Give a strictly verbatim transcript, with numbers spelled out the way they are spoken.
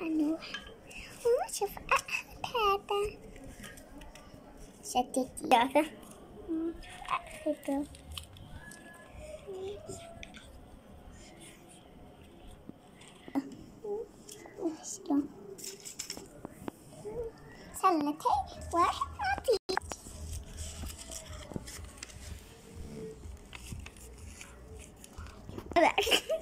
أنوح وشوف أخذ هذا شتت يافا أخذه شلون سنتين واحد عطيك